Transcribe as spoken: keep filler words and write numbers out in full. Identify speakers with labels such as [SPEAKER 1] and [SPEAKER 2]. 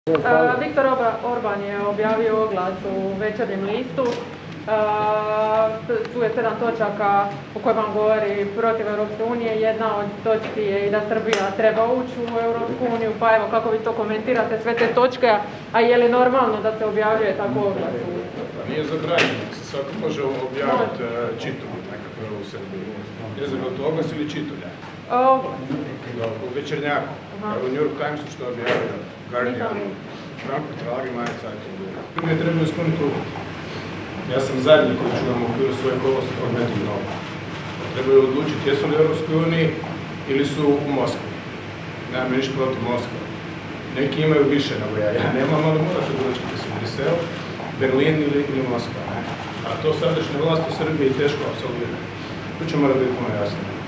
[SPEAKER 1] Uh, Viktor Orban je objavio oglas u Večernjem listu. Uh, tu je sedam točaka u kojima govori protiv Europske unije. Jedna od točki je i da Srbija treba ući u Europsku uniju. Pa evo, kako vi to komentirate, sve te točke, a je li normalno da se objavljuje tako oglas?
[SPEAKER 2] Nije zabranjeno, se svako može objaviti čitulju nekakve u Srbiji. Ne znam, je to oglas ili čitulja? U Večernjaku. U New York Timesu što je objavio Guardian. Frankfurt, Allgemeine Zeitung. Prije trebaju ispuniti uvjeti. Ja sam zadnji koji ću vam u okviru svoje kolosti odmeti mnogo. Trebaju odlučiti jesu li u Europskoj uniji ili su u Moskvi. Nemam ništa protiv Moskve. Neki imaju više nego ja. Ja nemam, ali morate odlučiti se Brisel, Berlin ili, ili Moskva. Ne? A to sadašnje vlast u Srbiji teško apsolvirati. Tu će mora biti puno jasno.